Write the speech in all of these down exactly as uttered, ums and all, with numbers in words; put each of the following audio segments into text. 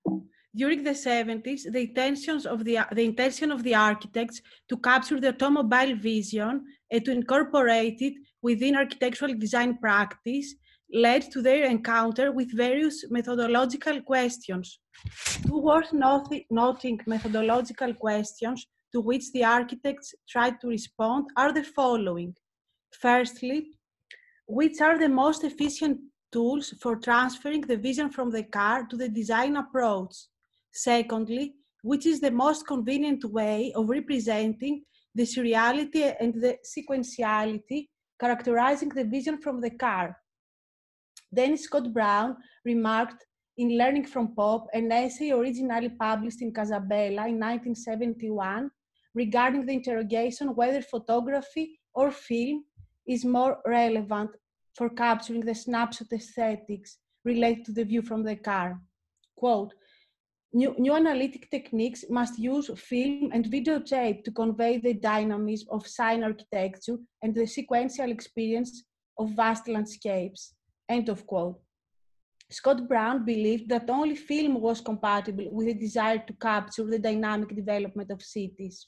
During the seventies, the intentions of the, the intention of the architects to capture the automobile vision and to incorporate it within architectural design practice led to their encounter with various methodological questions. Two worth noting methodological questions to which the architects tried to respond are the following. Firstly, which are the most efficient tools for transferring the vision from the car to the design approach? Secondly, which is the most convenient way of representing the seriality and the sequentiality characterizing the vision from the car? Dennis Scott Brown remarked in Learning from Pop, an essay originally published in Casabella in nineteen seventy-one, regarding the interrogation whether photography or film is more relevant for capturing the snapshot aesthetics related to the view from the car. Quote, new, new analytic techniques must use film and videotape to convey the dynamism of sign architecture and the sequential experience of vast landscapes. End of quote. Scott Brown believed that only film was compatible with the desire to capture the dynamic development of cities.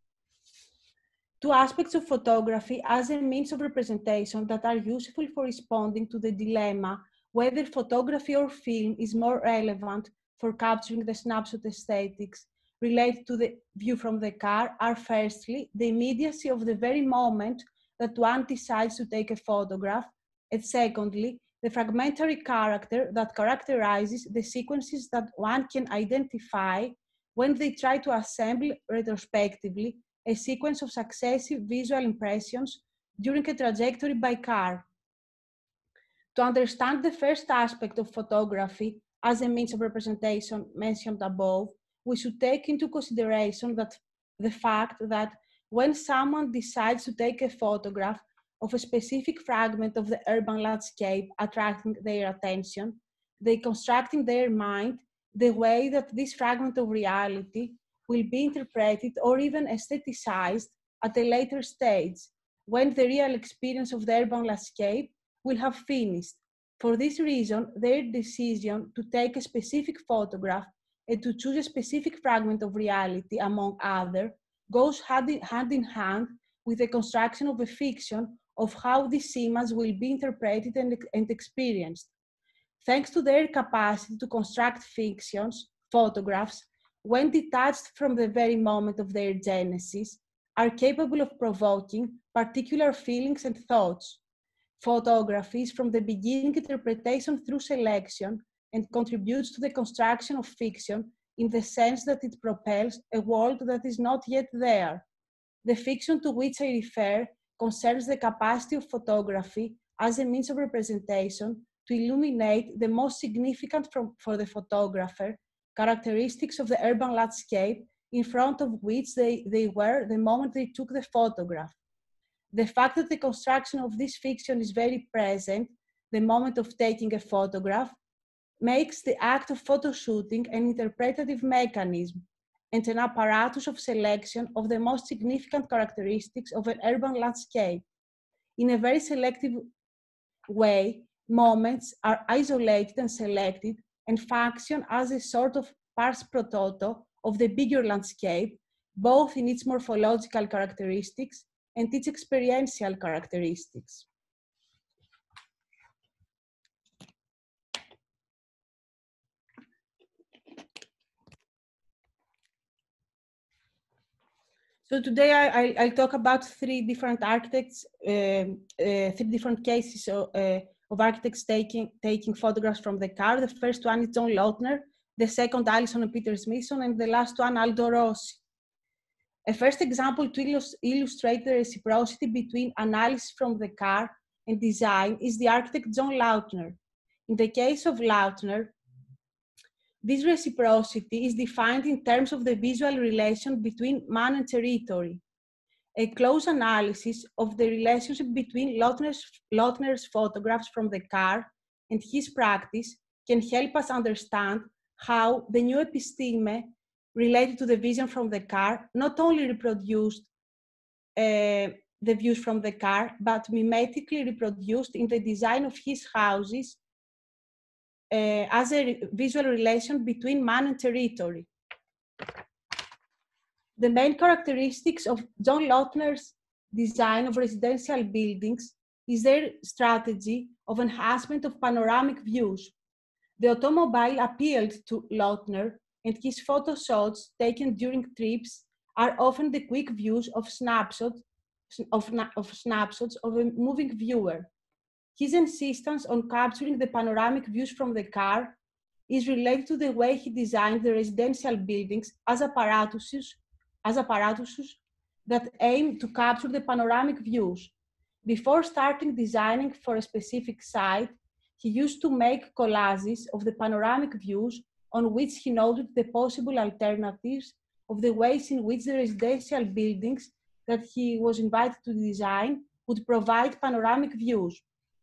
Two aspects of photography as a means of representation that are useful for responding to the dilemma whether photography or film is more relevant for capturing the snapshot aesthetics related to the view from the car are firstly, the immediacy of the very moment that one decides to take a photograph, and secondly, the fragmentary character that characterizes the sequences that one can identify when they try to assemble retrospectively a sequence of successive visual impressions during a trajectory by car. To understand the first aspect of photography as a means of representation mentioned above, we should take into consideration that the fact that when someone decides to take a photograph of a specific fragment of the urban landscape attracting their attention, they construct in their mind the way that this fragment of reality will be interpreted or even aestheticized at a later stage, when the real experience of the urban landscape will have finished. For this reason, their decision to take a specific photograph and to choose a specific fragment of reality, among others, goes hand in, hand in hand with the construction of a fiction of how this image will be interpreted and, and experienced. Thanks to their capacity to construct fictions, photographs, when detached from the very moment of their genesis, are capable of provoking particular feelings and thoughts. Photography is from the beginning interpretation through selection and contributes to the construction of fiction in the sense that it propels a world that is not yet there. The fiction to which I refer concerns the capacity of photography as a means of representation to illuminate the most significant from, for the photographer characteristics of the urban landscape in front of which they, they were the moment they took the photograph. The fact that the construction of this fiction is very present, the moment of taking a photograph, makes the act of photoshooting an interpretative mechanism and an apparatus of selection of the most significant characteristics of an urban landscape. In a very selective way, moments are isolated and selected and function as a sort of pars pro toto of the bigger landscape, both in its morphological characteristics and its experiential characteristics. So today I, I, I'll talk about three different architects, uh, uh, three different cases of, uh, of architects taking, taking photographs from the car. The first one is John Lautner, the second Alison and Peter Smithson, and the last one Aldo Rossi. A first example to illust illustrate the reciprocity between analysis from the car and design is the architect John Lautner. In the case of Lautner, this reciprocity is defined in terms of the visual relation between man and territory. A close analysis of the relationship between Lautner's, Lautner's photographs from the car and his practice can help us understand how the new episteme related to the vision from the car not only reproduced uh, the views from the car, but mimetically reproduced in the design of his houses uh, as a visual relation between man and territory. The main characteristics of John Lautner's design of residential buildings is their strategy of enhancement of panoramic views. The automobile appealed to Lautner, and his photo shots taken during trips are often the quick views of snapshots of, of snapshots of a moving viewer. His insistence on capturing the panoramic views from the car is related to the way he designed the residential buildings as apparatuses, as apparatuses that aim to capture the panoramic views. Before starting designing for a specific site, he used to make collages of the panoramic views on which he noted the possible alternatives of the ways in which the residential buildings that he was invited to design would provide panoramic views.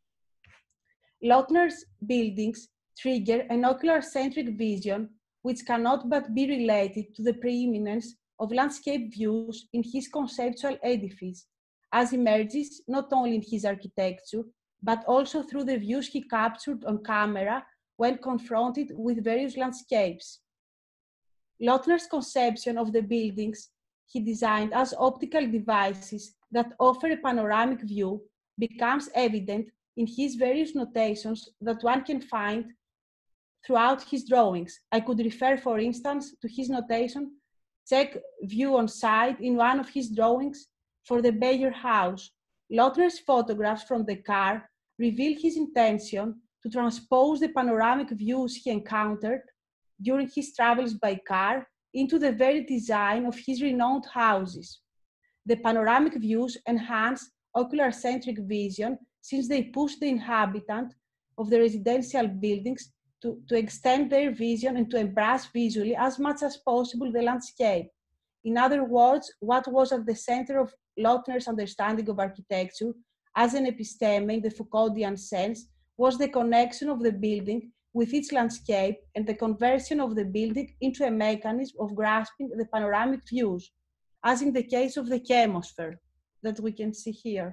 Lautner's buildings trigger an ocular-centric vision which cannot but be related to the preeminence of landscape views in his conceptual edifice, as emerges not only in his architecture, but also through the views he captured on camera when confronted with various landscapes. Lautner's conception of the buildings he designed as optical devices that offer a panoramic view becomes evident in his various notations that one can find throughout his drawings. I could refer, for instance, to his notation, check view on site in one of his drawings for the Bayer house. Lautner's photographs from the car reveal his intention to transpose the panoramic views he encountered during his travels by car into the very design of his renowned houses. The panoramic views enhance ocular-centric vision since they push the inhabitant of the residential buildings to, to extend their vision and to embrace visually as much as possible the landscape. In other words, what was at the center of Lautner's understanding of architecture as an episteme in the Foucauldian sense was the connection of the building with its landscape and the conversion of the building into a mechanism of grasping the panoramic views, as in the case of the chemosphere that we can see here.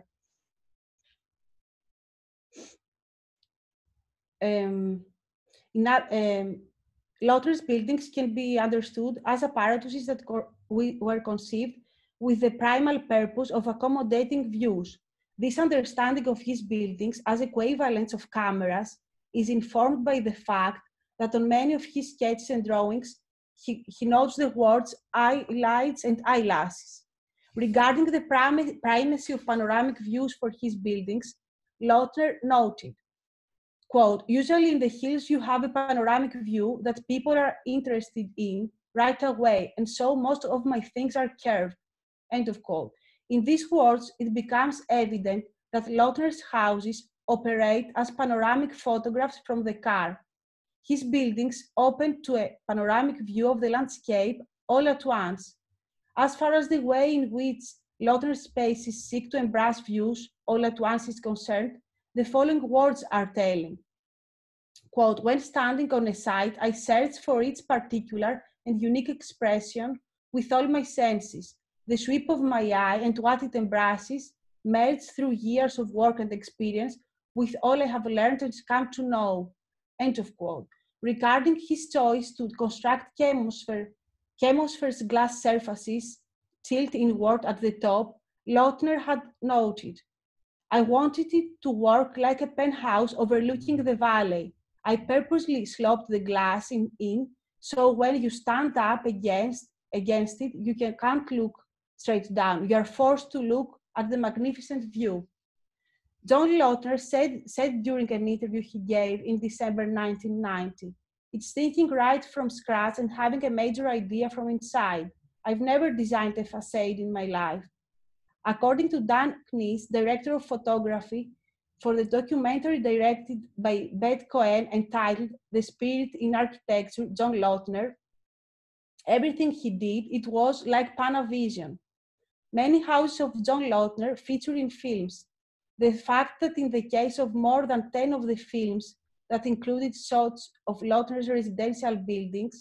Um, in that, um, Lautner's buildings can be understood as apparatuses that we were conceived with the primal purpose of accommodating views. This understanding of his buildings as equivalents of cameras is informed by the fact that on many of his sketches and drawings, he, he notes the words eye lights and eyelashes. Regarding the prim primacy of panoramic views for his buildings, Lautner noted, quote, usually in the hills you have a panoramic view that people are interested in right away, and so most of my things are curved, end of quote. In these words, it becomes evident that Lautner's houses operate as panoramic photographs from the car. His buildings open to a panoramic view of the landscape all at once. As far as the way in which Lautner's spaces seek to embrace views all at once is concerned, the following words are telling. Quote, when standing on a site, I search for its particular and unique expression with all my senses. The sweep of my eye and what it embraces merge through years of work and experience with all I have learned and come to know, end of quote. Regarding his choice to construct chemosphere, chemosphere's glass surfaces tilt inward at the top, Lautner had noted, I wanted it to work like a penthouse overlooking the valley. I purposely sloped the glass in, in so when you stand up against, against it, you can, can't look straight down. You are forced to look at the magnificent view. John Lautner said, said during an interview he gave in December nineteen ninety, it's thinking right from scratch and having a major idea from inside. I've never designed a facade in my life. According to Dan Knies, director of photography for the documentary directed by Beth Cohen entitled The Spirit in Architecture, John Lautner, everything he did, it was like Panavision. Many houses of John Lautner feature in films. The fact that in the case of more than ten of the films that included shots of Lautner's residential buildings,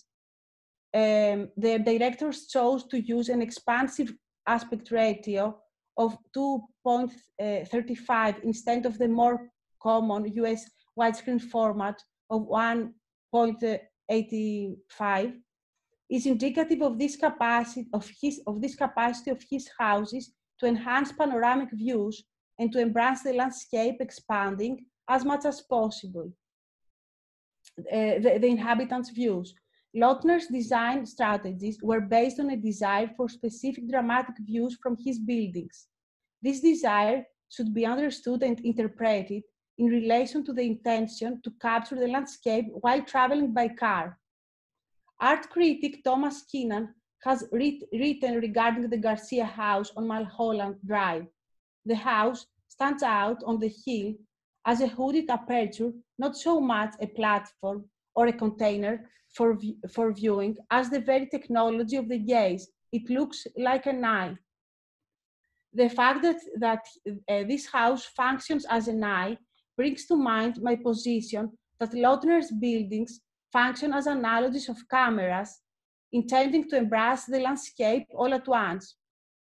um, the directors chose to use an expansive aspect ratio of two point three five instead of the more common U S widescreen format of one point eight five is indicative of this capacity of his of this capacity of his houses to enhance panoramic views and to embrace the landscape, expanding as much as possible uh, the, the inhabitants' views. Lautner's design strategies were based on a desire for specific dramatic views from his buildings. This desire should be understood and interpreted in relation to the intention to capture the landscape while traveling by car. Art critic Thomas Keenan has writ written regarding the Garcia House on Mulholland Drive. The house stands out on the hill as a hooded aperture, not so much a platform or a container for, for viewing as the very technology of the gaze. It looks like an eye. The fact that, that uh, this house functions as an eye brings to mind my position that Lautner's buildings function as analogies of cameras, intending to embrace the landscape all at once.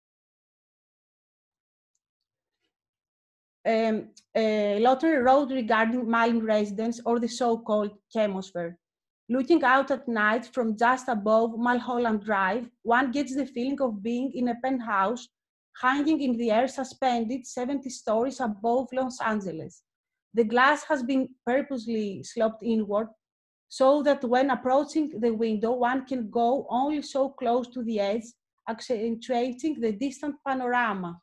Um, uh, Lautner wrote regarding Malin residence, or the so-called chemosphere. Looking out at night from just above Mulholland Drive, one gets the feeling of being in a penthouse hanging in the air, suspended seventy stories above Los Angeles. The glass has been purposely sloped inward so that when approaching the window, one can go only so close to the edge, accentuating the distant panorama.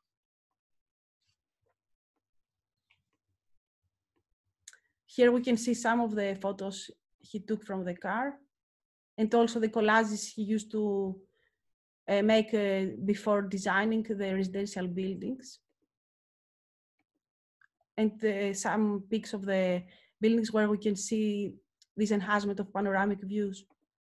Here we can see some of the photos he took from the car, and also the collages he used to uh, make uh, before designing the residential buildings. And uh, some pics of the buildings where we can see this enhancement of panoramic views.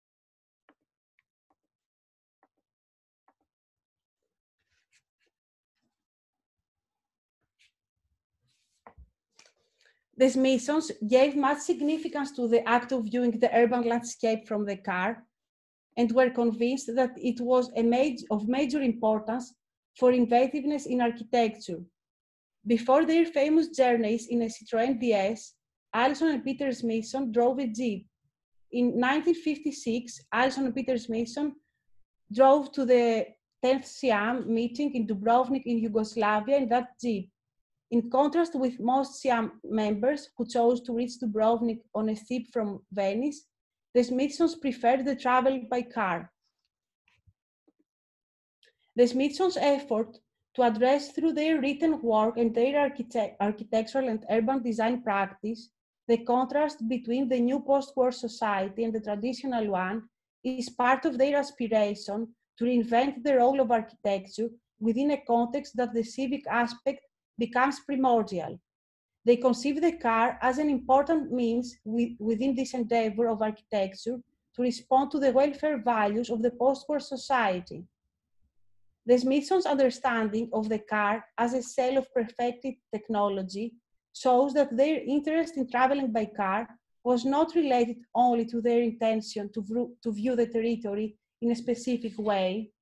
The Smithsons gave much significance to the act of viewing the urban landscape from the car, and were convinced that it was a major, of major importance for inventiveness in architecture. Before their famous journeys in a Citroën D S, Alison and Peter Smithson drove a Jeep. In nineteen fifty-six, Alison and Peter Smithson drove to the tenth SIAM meeting in Dubrovnik in Yugoslavia in that Jeep. In contrast with most SIAM members who chose to reach Dubrovnik on a ship from Venice, the Smithsons preferred the travel by car. The Smithsons' effort to address through their written work and their architect architectural and urban design practice the contrast between the new post-war society and the traditional one is part of their aspiration to reinvent the role of architecture within a context that the civic aspect becomes primordial. They conceive the car as an important means within this endeavor of architecture to respond to the welfare values of the post-war society. The Smithsons' understanding of the car as a cell of perfected technology shows that their interest in traveling by car was not related only to their intention to, to view the territory in a specific way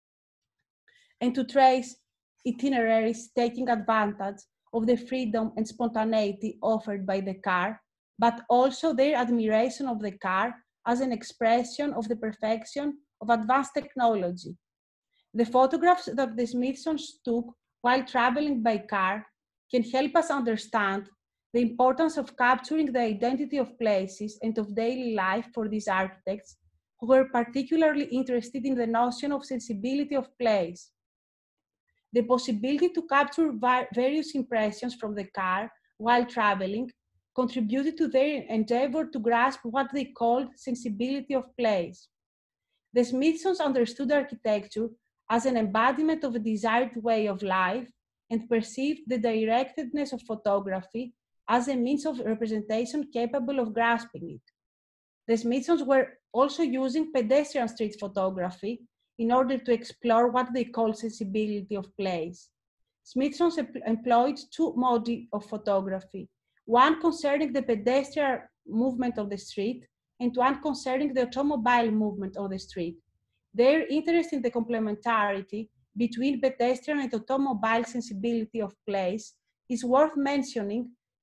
and to trace itineraries taking advantage of the freedom and spontaneity offered by the car, but also their admiration of the car as an expression of the perfection of advanced technology. The photographs that the Smithsons took while traveling by car can help us understand the importance of capturing the identity of places and of daily life for these architects who were particularly interested in the notion of sensibility of place. The possibility to capture various impressions from the car while traveling contributed to their endeavor to grasp what they called sensibility of place. The Smithsons understood architecture as an embodiment of a desired way of life and perceived the directedness of photography as a means of representation capable of grasping it. The Smithsons were also using pedestrian street photography in order to explore what they call sensibility of place. Smithsons employed two modi of photography, one concerning the pedestrian movement of the street and one concerning the automobile movement of the street. Their interest in the complementarity between pedestrian and automobile sensibility of place is worth mentioning,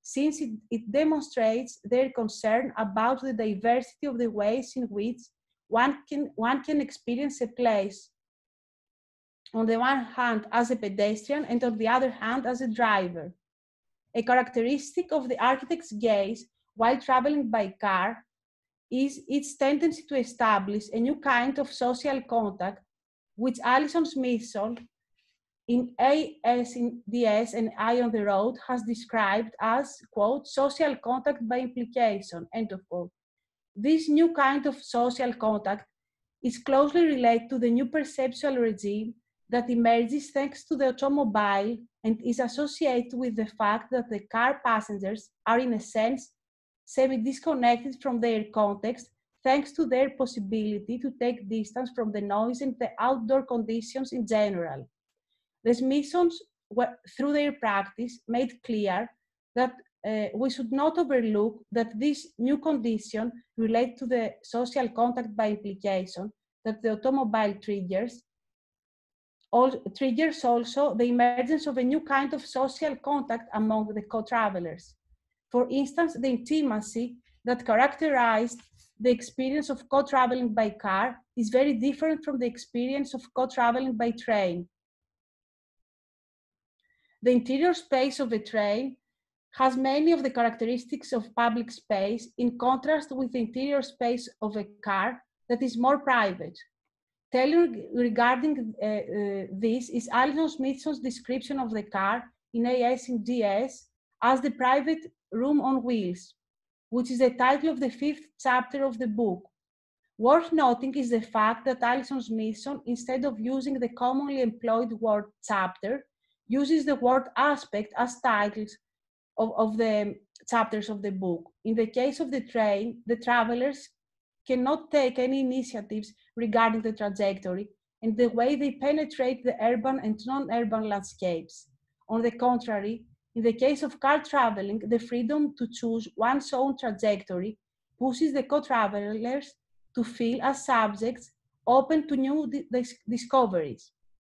since it, it demonstrates their concern about the diversity of the ways in which one can, one can experience a place, on the one hand as a pedestrian and on the other hand as a driver. A characteristic of the architect's gaze while traveling by car is its tendency to establish a new kind of social contact, which Alison Smithson in A S in D S and I on the Road has described as, quote, social contact by implication, end of quote. This new kind of social contact is closely related to the new perceptual regime that emerges thanks to the automobile and is associated with the fact that the car passengers are in a sense semi-disconnected from their context thanks to their possibility to take distance from the noise and the outdoor conditions in general. The Smithsons, through their practice, made clear that uh, we should not overlook that this new condition relates to the social contact by implication that the automobile triggers, all, triggers also the emergence of a new kind of social contact among the co-travelers. For instance, the intimacy that characterized the experience of co-traveling by car is very different from the experience of co-traveling by train. The interior space of a train has many of the characteristics of public space in contrast with the interior space of a car that is more private. Telling regarding uh, uh, this is Alison Smithson's description of the car in A S and D S as the private room on wheels, which is the title of the fifth chapter of the book. Worth noting is the fact that Alison Smithson, instead of using the commonly employed word chapter, uses the word aspect as titles of, of the chapters of the book. In the case of the train, the travelers cannot take any initiatives regarding the trajectory and the way they penetrate the urban and non-urban landscapes. On the contrary, in the case of car traveling, the freedom to choose one's own trajectory pushes the co-travelers to feel as subjects open to new dis discoveries.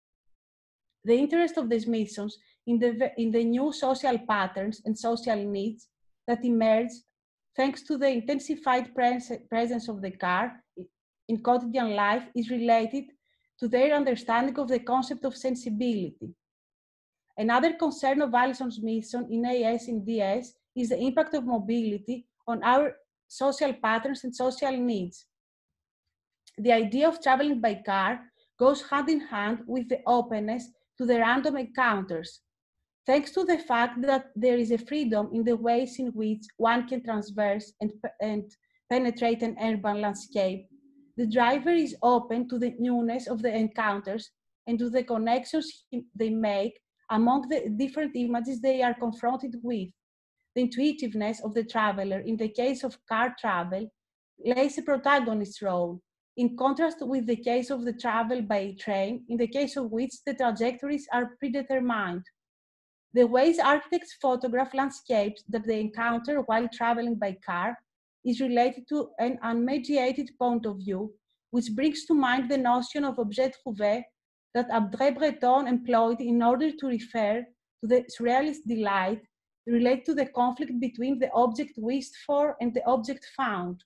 The interest of the Smithsons in the, in the new social patterns and social needs that emerge thanks to the intensified pres presence of the car in quotidian life is related to their understanding of the concept of sensibility. Another concern of Alison Smithson in A S and D S is the impact of mobility on our social patterns and social needs. The idea of traveling by car goes hand in hand with the openness to the random encounters. Thanks to the fact that there is a freedom in the ways in which one can traverse and, and penetrate an urban landscape, the driver is open to the newness of the encounters and to the connections they make among the different images they are confronted with. The intuitiveness of the traveler in the case of car travel plays a protagonist role, in contrast with the case of the travel by train, in the case of which the trajectories are predetermined. The ways architects photograph landscapes that they encounter while traveling by car is related to an unmediated point of view, which brings to mind the notion of objet trouvé that André Breton employed in order to refer to the surrealist delight related to the conflict between the object wished for and the object found.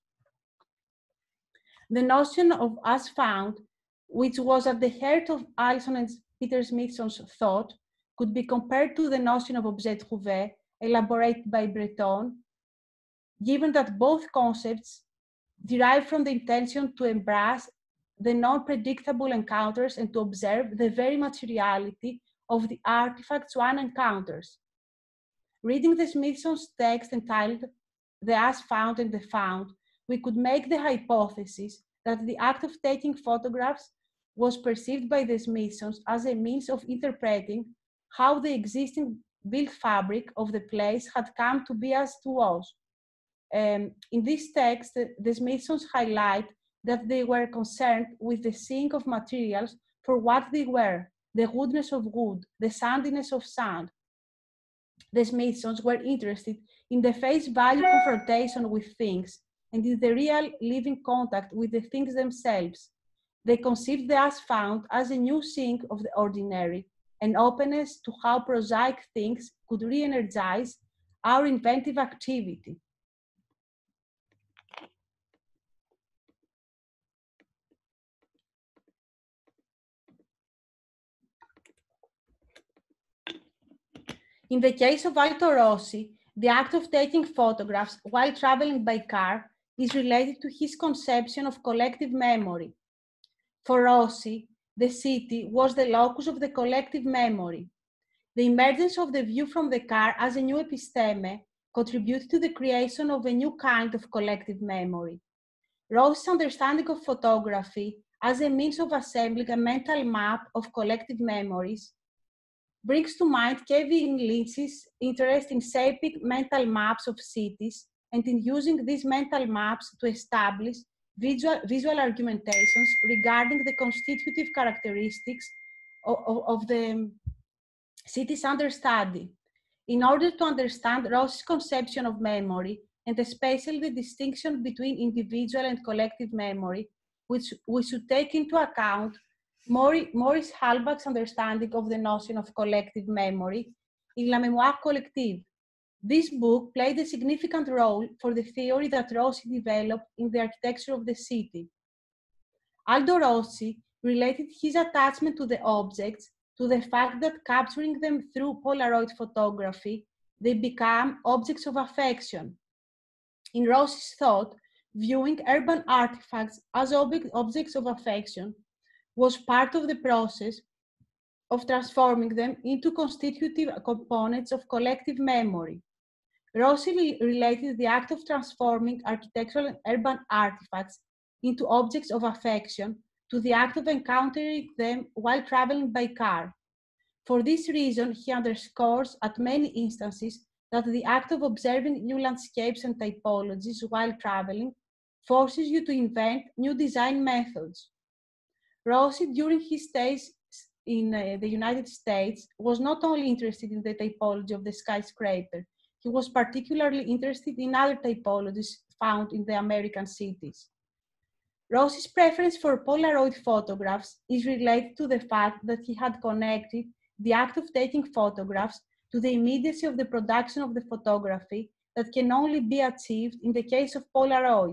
The notion of as found, which was at the heart of Alison and Peter Smithson's thought, could be compared to the notion of objet trouvé elaborated by Breton, given that both concepts derive from the intention to embrace the non-predictable encounters and to observe the very materiality of the artifacts one encounters. Reading the Smithson's text entitled The As Found and the Found, we could make the hypothesis that the act of taking photographs was perceived by the Smithsons as a means of interpreting how the existing built fabric of the place had come to be as it was. Um, in this text, the, the Smithsons highlight that they were concerned with the seeing of materials for what they were, the woodness of wood, the sandiness of sand. The Smithsons were interested in the face value confrontation with things and in the real living contact with the things themselves. They conceived the as found as a new seeing of the ordinary, an openness to how prosaic things could re-energize our inventive activity. In the case of Aldo Rossi, the act of taking photographs while traveling by car is related to his conception of collective memory. For Rossi, the city was the locus of the collective memory. The emergence of the view from the car as a new episteme contributed to the creation of a new kind of collective memory. Rossi's understanding of photography as a means of assembling a mental map of collective memories brings to mind Kevin Lynch's interest in shaping mental maps of cities and in using these mental maps to establish visual, visual argumentations regarding the constitutive characteristics of, of, of the city's understudy. In order to understand Rossi's conception of memory, and especially the distinction between individual and collective memory, which we should take into account Maurice Halbach's understanding of the notion of collective memory in La Mémoire Collective. This book played a significant role for the theory that Rossi developed in the architecture of the city. Aldo Rossi related his attachment to the objects to the fact that capturing them through Polaroid photography, they become objects of affection. In Rossi's thought, viewing urban artifacts as object, objects of affection was part of the process of transforming them into constitutive components of collective memory. Rossi related the act of transforming architectural and urban artifacts into objects of affection to the act of encountering them while traveling by car. For this reason, he underscores at many instances that the act of observing new landscapes and typologies while traveling forces you to invent new design methods. Rossi, during his stays in uh, the United States, was not only interested in the typology of the skyscraper, he was particularly interested in other typologies found in the American cities. Rossi's preference for Polaroid photographs is related to the fact that he had connected the act of taking photographs to the immediacy of the production of the photography that can only be achieved in the case of Polaroid.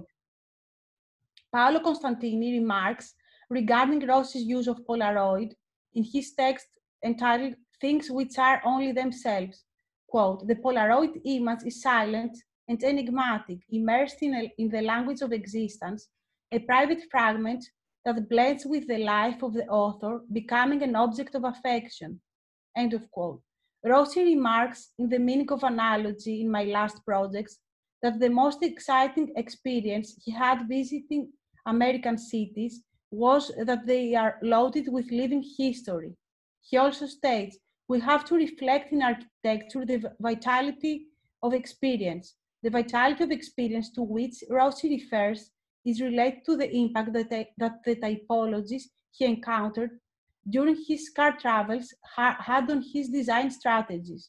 Paolo Constantini remarks regarding Rossi's use of Polaroid in his text entitled Things Which Are Only Themselves. Quote, the Polaroid image is silent and enigmatic, immersed in, a, in the language of existence, a private fragment that blends with the life of the author, becoming an object of affection. End of quote. Rossi remarks in The Meaning of Analogy in my last projects that the most exciting experience he had visiting American cities was that they are loaded with living history. He also states, we have to reflect in architecture the vitality of experience. The vitality of experience to which Rossi refers is related to the impact that, that the typologies he encountered during his car travels ha had on his design strategies.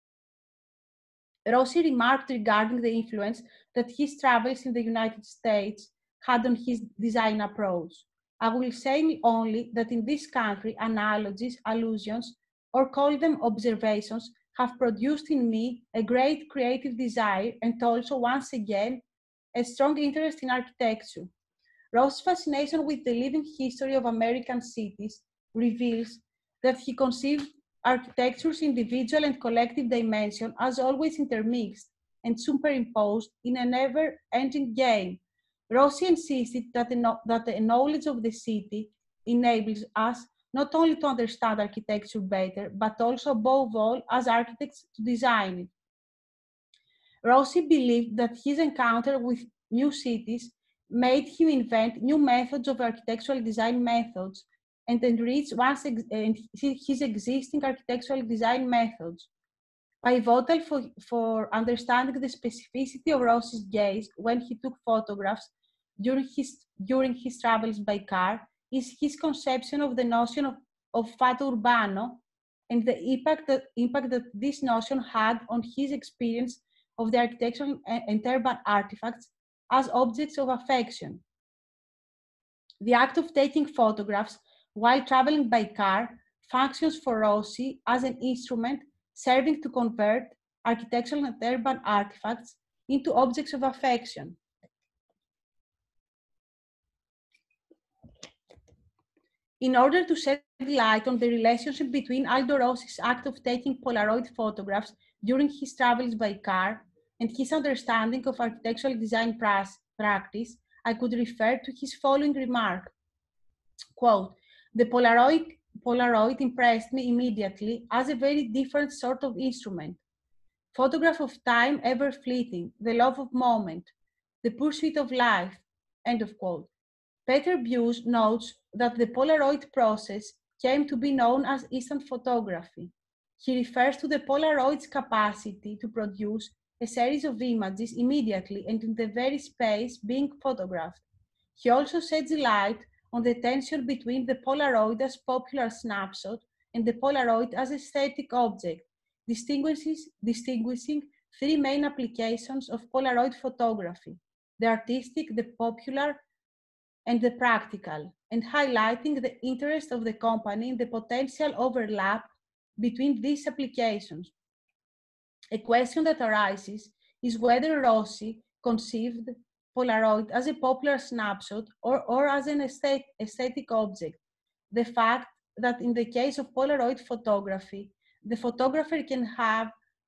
Rossi remarked regarding the influence that his travels in the United States had on his design approach. I will say only that in this country, analogies, allusions, or call them observations, have produced in me a great creative desire and also, once again, a strong interest in architecture. Rossi's fascination with the living history of American cities reveals that he conceived architecture's individual and collective dimension as always intermixed and superimposed in a never-ending game. Rossi insisted that the, that the knowledge of the city enables us not only to understand architecture better, but also, above all, as architects, to design it. Rossi believed that his encounter with new cities made him invent new methods of architectural design methods and enrich once ex and his existing architectural design methods. Pivotal for, for understanding the specificity of Rossi's gaze when he took photographs during his, during his travels by car is his conception of the notion of, of fato urbano and the impact that, impact that this notion had on his experience of the architectural and urban artifacts as objects of affection. The act of taking photographs while traveling by car functions for Rossi as an instrument serving to convert architectural and urban artifacts into objects of affection. In order to shed light on the relationship between Aldo Rossi's act of taking Polaroid photographs during his travels by car and his understanding of architectural design practice, I could refer to his following remark. Quote, the Polaroid, Polaroid impressed me immediately as a very different sort of instrument. Photograph of time ever fleeting, the love of moment, the pursuit of life, end of quote. Peter Buse notes that the Polaroid process came to be known as instant photography. He refers to the Polaroid's capacity to produce a series of images immediately and in the very space being photographed. He also sheds light on the tension between the Polaroid as popular snapshot and the Polaroid as aesthetic object, distinguishing three main applications of Polaroid photography: the artistic, the popular, and the practical, and highlighting the interest of the company in the potential overlap between these applications. A question that arises is whether Rossi conceived Polaroid as a popular snapshot or, or as an aesthetic, aesthetic object. The fact that in the case of Polaroid photography, the photographer can have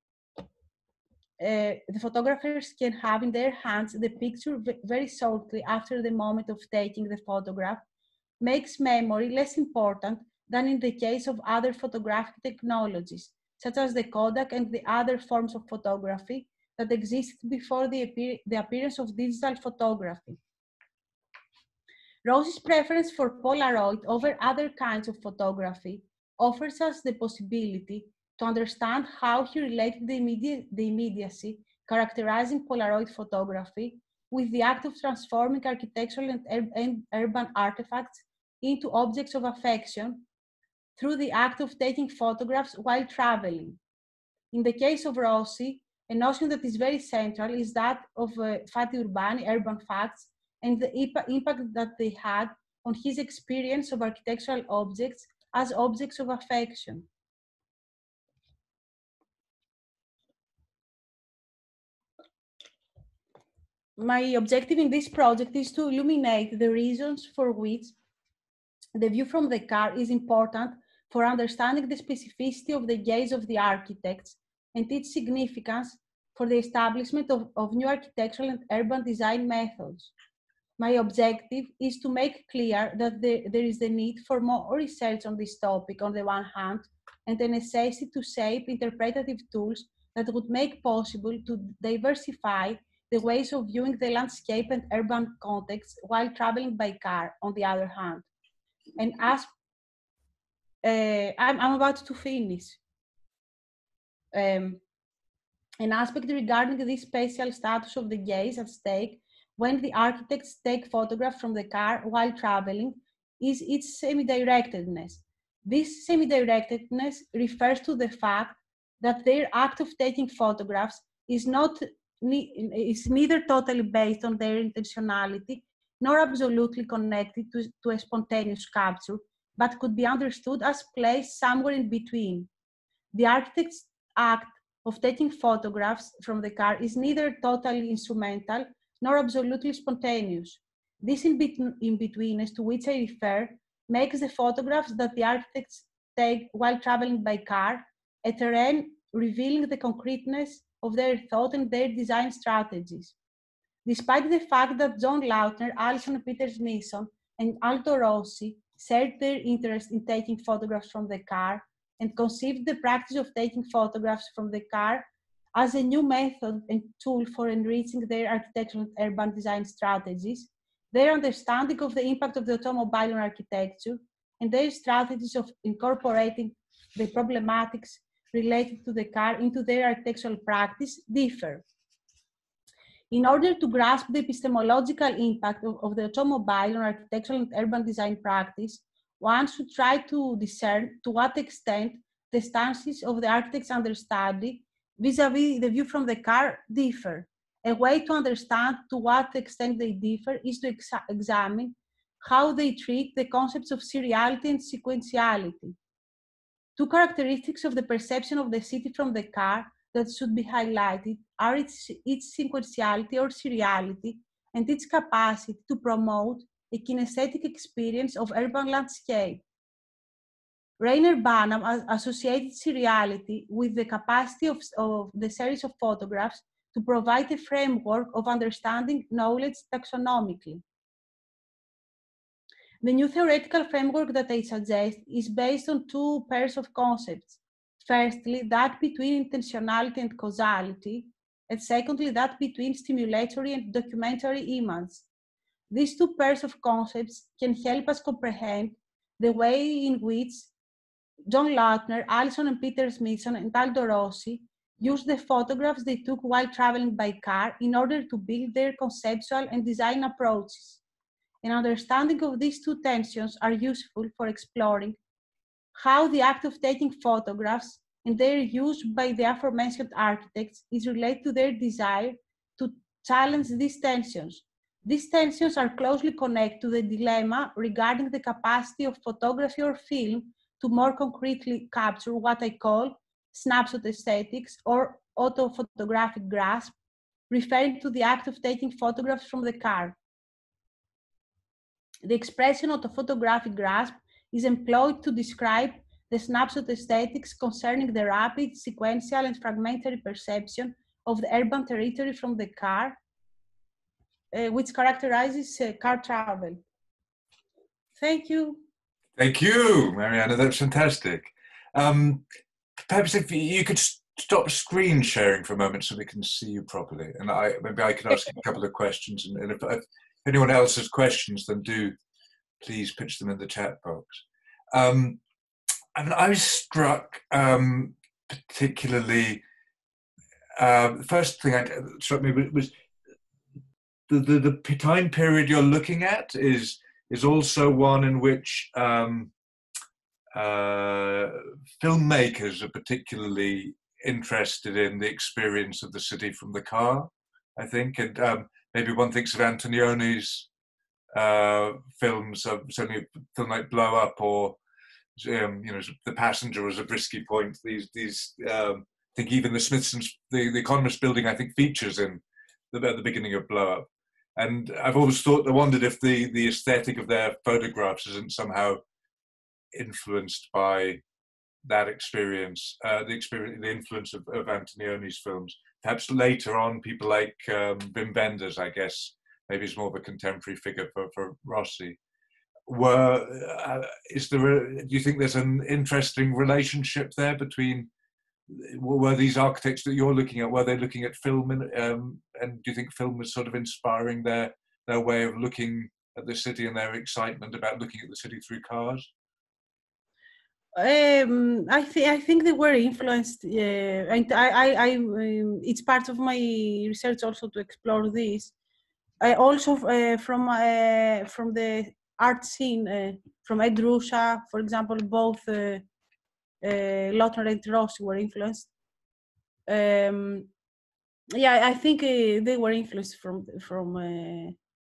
Uh, the photographers can have in their hands the picture very shortly after the moment of taking the photograph makes memory less important than in the case of other photographic technologies, such as the Kodak and the other forms of photography that existed before the, appear the appearance of digital photography. Rossi's preference for Polaroid over other kinds of photography offers us the possibility to understand how he related the, immediate, the immediacy characterizing Polaroid photography with the act of transforming architectural and, ur and urban artifacts into objects of affection through the act of taking photographs while traveling. In the case of Rossi, a notion that is very central is that of uh, fatti urbani, urban facts, and the impact that they had on his experience of architectural objects as objects of affection. My objective in this project is to illuminate the reasons for which the view from the car is important for understanding the specificity of the gaze of the architects and its significance for the establishment of, of new architectural and urban design methods. My objective is to make clear that there, there is the need for more research on this topic on the one hand, and the necessity to shape interpretative tools that would make possible to diversify the ways of viewing the landscape and urban context while traveling by car, on the other hand. And as uh, I'm, I'm about to finish. Um, an aspect regarding the spatial status of the gaze at stake when the architects take photographs from the car while traveling is its semi-directedness. This semi-directedness refers to the fact that their act of taking photographs is not is neither totally based on their intentionality nor absolutely connected to, to a spontaneous capture, but could be understood as placed somewhere in between. The architect's act of taking photographs from the car is neither totally instrumental nor absolutely spontaneous. This in-betweenness to which I refer makes the photographs that the architects take while traveling by car a terrain revealing the concreteness of their thought and their design strategies. Despite the fact that John Lautner, Alison, Peter Smithson, and Aldo Rossi shared their interest in taking photographs from the car and conceived the practice of taking photographs from the car as a new method and tool for enriching their architectural and urban design strategies, their understanding of the impact of the automobile on architecture, and their strategies of incorporating the problematics related to the car into their architectural practice differ. In order to grasp the epistemological impact of, of the automobile on architectural and urban design practice, one should try to discern to what extent the stances of the architect's understanding vis-a-vis the view from the car differ. A way to understand to what extent they differ is to ex examine how they treat the concepts of seriality and sequentiality. Two characteristics of the perception of the city from the car that should be highlighted are its, its sequentiality or seriality and its capacity to promote a kinesthetic experience of urban landscape. Rainer Banham associated seriality with the capacity of, of the series of photographs to provide a framework of understanding knowledge taxonomically. The new theoretical framework that I suggest is based on two pairs of concepts. Firstly, that between intentionality and causality, and secondly, that between stimulatory and documentary image. These two pairs of concepts can help us comprehend the way in which John Lautner, Alison and Peter Smithson, and Aldo Rossi used the photographs they took while traveling by car in order to build their conceptual and design approaches. An understanding of these two tensions are useful for exploring how the act of taking photographs and their use by the aforementioned architects is related to their desire to challenge these tensions. These tensions are closely connected to the dilemma regarding the capacity of photography or film to more concretely capture what I call snapshot aesthetics or autophotographic grasp, referring to the act of taking photographs from the car. The expression autophotographic grasp is employed to describe the snapshot aesthetics concerning the rapid, sequential, and fragmentary perception of the urban territory from the car, uh, which characterizes uh, car travel. Thank you. Thank you, Marianna. That's fantastic. Um, perhaps if you could stop screen sharing for a moment so we can see you properly, and I maybe I could ask you a couple of questions. And, and if, if anyone else has questions, then do please pitch them in the chat box. Um, I mean, I was struck um, particularly. Uh, the first thing that struck me was the, the the time period you're looking at is. is also one in which um, uh, filmmakers are particularly interested in the experience of the city from the car, I think. And um, maybe one thinks of Antonioni's uh, films, uh, certainly a film like Blow Up or, um, you know, The Passenger was a Brisky Point. These, these um, I think even the Smithson's, the, the Economist building, I think, features in the, at the beginning of Blow Up. And I've always thought, I wondered if the, the aesthetic of their photographs isn't somehow influenced by that experience, uh, the experience, the influence of, of Antonioni's films. Perhaps later on, people like um, Wim Wenders, I guess, maybe is more of a contemporary figure for, for Rossi. Were, uh, is there a, do you think there's an interesting relationship there between, were these architects that you're looking at, were they looking at film, and, um, and do you think film was sort of inspiring their, their way of looking at the city and their excitement about looking at the city through cars? Um, I, th I think they were influenced, uh, and I, I, I um, it's part of my research also to explore this. I also uh, from uh, from the art scene, uh, from Ed Ruscha, for example, both uh, uh, Lautner and Rossi were influenced. Um, yeah, I think uh, they were influenced from from uh,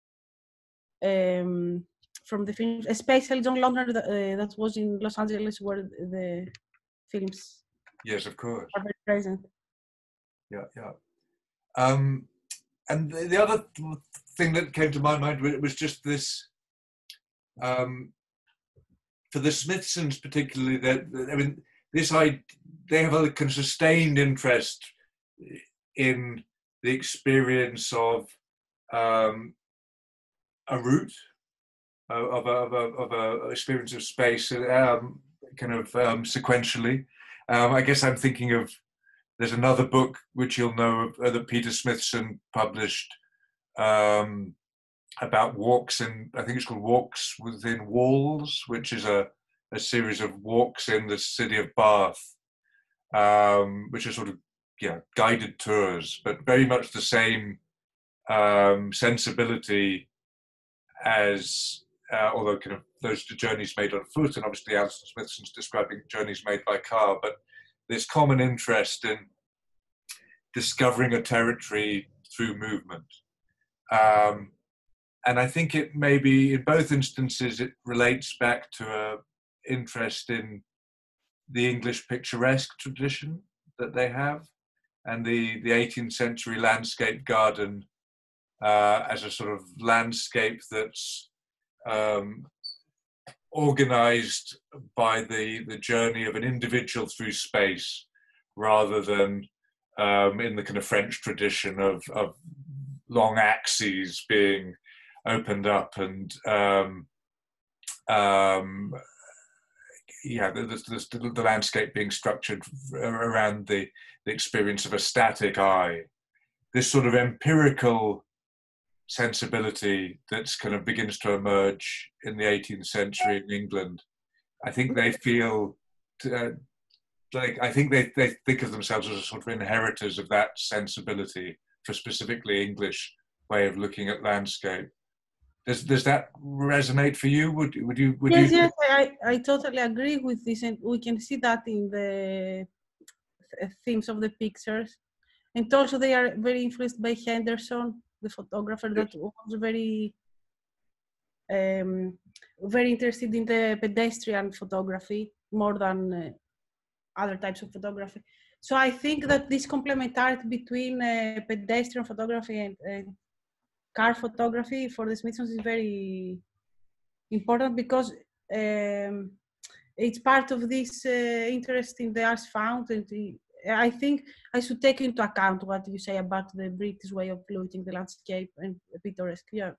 um, from the films, especially John Lautner, uh, that was in Los Angeles, where the films. Yes, of course. Are very present. Yeah, yeah. Um, and the, the other thing that came to my mind was just this. Um, for the Smithsons, particularly, that I mean, this I they have a kind of sustained interest in the experience of um, a route, of a, of a, of a experience of space, um, kind of um, sequentially. Um, I guess I'm thinking of, there's another book which you'll know of, uh, that Peter Smithson published um, about walks in, I think it's called Walks Within Walls, which is a, a series of walks in the city of Bath, um, which are sort of, yeah, guided tours, but very much the same um, sensibility as, uh, although kind of those journeys made on foot, and obviously Alison Smithson's describing journeys made by car, but this common interest in discovering a territory through movement. Um, and I think it maybe, in both instances, it relates back to an interest in the English picturesque tradition that they have. and the, the eighteenth century landscape garden uh, as a sort of landscape that's um, organized by the, the journey of an individual through space, rather than um, in the kind of French tradition of, of long axes being opened up and um, um, yeah, the, the, the landscape being structured around the, the experience of a static eye. This sort of empirical sensibility that's kind of begins to emerge in the eighteenth century in England. I think they feel, uh, like, I think they, they think of themselves as a sort of inheritors of that sensibility for specifically English way of looking at landscape. Does, does that resonate for you? Would, would you? Would yes, you? yes, I, I totally agree with this, and we can see that in the themes of the pictures. And also they are very influenced by Henderson, the photographer that was very, um, very interested in the pedestrian photography more than uh, other types of photography. So I think that this complementarity between uh, pedestrian photography and uh, car photography for the Smithsons is very important, because um, it's part of this uh, interest in the arts found, and the, I think I should take into account what you say about the British way of looking the landscape and picturesque. Yeah.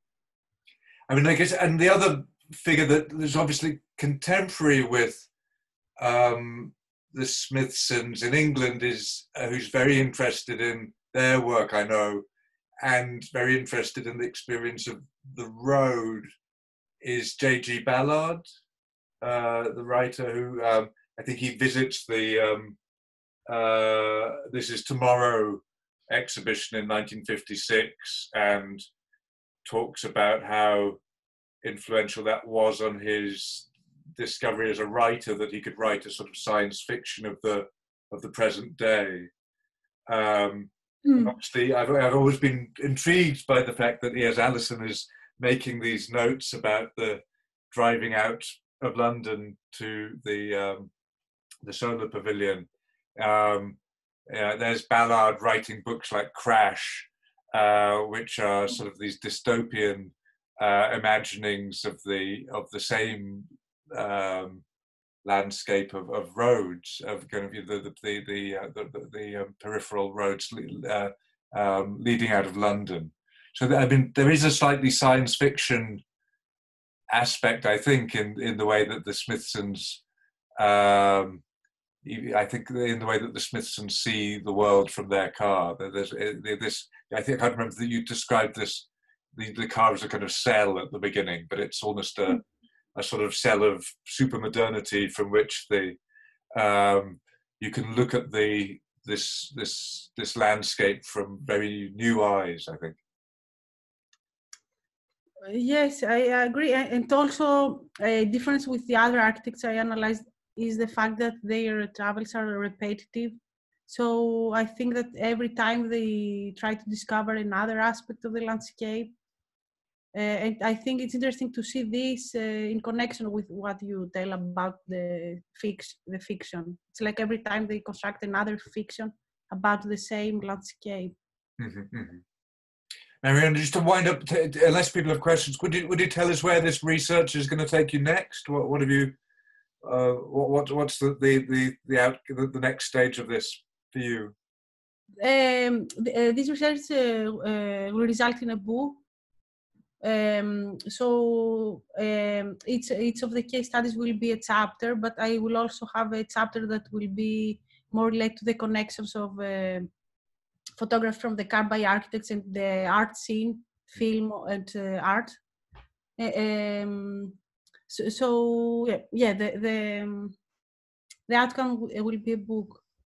I mean, I guess, and the other figure that is obviously contemporary with um, the Smithsons in England is uh, who's very interested in their work, I know, and very interested in the experience of the road, is J G Ballard, uh, the writer who um, I think he visits the um, uh, This Is Tomorrow exhibition in nineteen fifty-six and talks about how influential that was on his discovery as a writer, that he could write a sort of science fiction of the of the present day. Um, Mm. and obviously, I've, I've always been intrigued by the fact that he, as Alison, is making these notes about the driving out of London to the um, the solar pavilion. Um, uh, there's Ballard writing books like Crash, uh, which are sort of these dystopian uh, imaginings of the of the same um, landscape of, of roads, of kind of the the the the, uh, the, the, the um, peripheral roads uh, um, leading out of London. So I mean, there is a slightly science fiction aspect, I think, in in the way that the Smithsons. Um, I think in the way that the Smithsons see the world from their car. There's this. I think I remember that you described this. The, the car as a kind of cell at the beginning, but it's almost a, a sort of cell of supermodernity from which the um, you can look at the this this this landscape from very new eyes, I think. Yes, I agree. And also a difference with the other architects I analyzed is the fact that their travels are repetitive. So I think that every time they try to discover another aspect of the landscape, uh, and I think it's interesting to see this uh, in connection with what you tell about the fix, the fiction. It's like every time they construct another fiction about the same landscape. Mm-hmm, mm-hmm. Marianna, just to wind up, to, unless people have questions, would you would you tell us where this research is going to take you next? What what have you? Uh, what, what what's the the the the, out, the the next stage of this for you? Um, uh, this research uh, uh, will result in a book. Um, so um, each each of the case studies will be a chapter, but I will also have a chapter that will be more related to the connections of uh, photography from the car by architects and the art scene, film and uh, art. Um, so, so yeah, yeah, the the, um, the outcome will be a book.